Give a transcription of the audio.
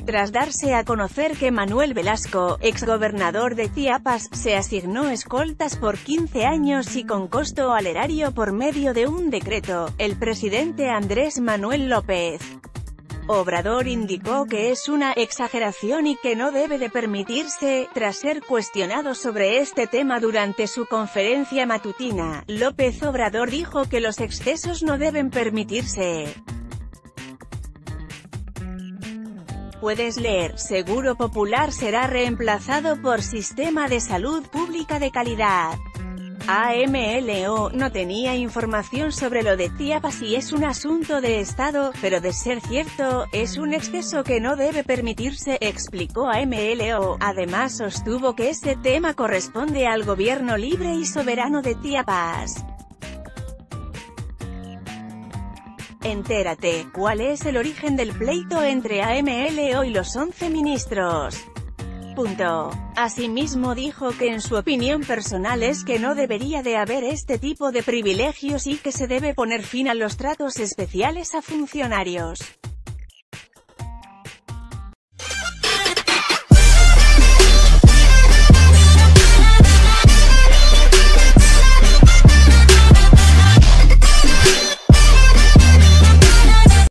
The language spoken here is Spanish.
Tras darse a conocer que Manuel Velasco, exgobernador de Chiapas, se asignó escoltas por 15 años y con costo al erario por medio de un decreto, el presidente Andrés Manuel López Obrador indicó que es una exageración y que no debe de permitirse. Tras ser cuestionado sobre este tema durante su conferencia matutina, López Obrador dijo que los excesos no deben permitirse. Puedes leer: Seguro Popular será reemplazado por Sistema de Salud Pública de Calidad. AMLO no tenía información sobre lo de Chiapas y es un asunto de Estado, pero de ser cierto, es un exceso que no debe permitirse, explicó AMLO. Además sostuvo que este tema corresponde al gobierno libre y soberano de Chiapas. Entérate, ¿cuál es el origen del pleito entre AMLO y los 11 ministros? Asimismo dijo que en su opinión personal es que no debería de haber este tipo de privilegios y que se debe poner fin a los tratos especiales a funcionarios.